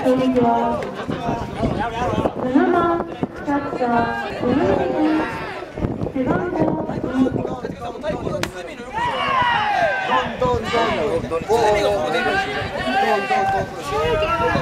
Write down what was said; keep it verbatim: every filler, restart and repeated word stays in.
攻撃はななばんキャッチャー小野背番号に。どんどんどんどんどんどんどんどんどん